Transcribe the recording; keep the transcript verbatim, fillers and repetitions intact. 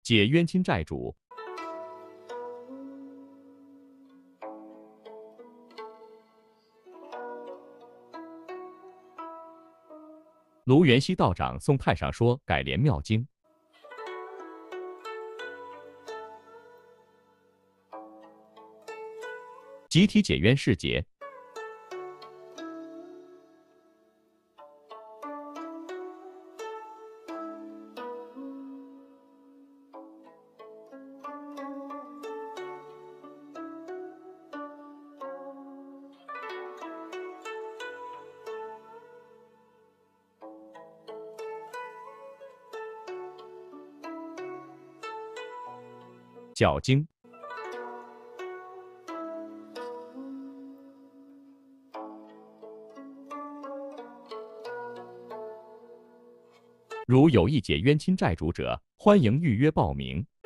解冤亲债主。卢元熙道长送太上说改联妙经。集体解冤释结。角经。如有意解冤亲债主者，欢迎预约报名。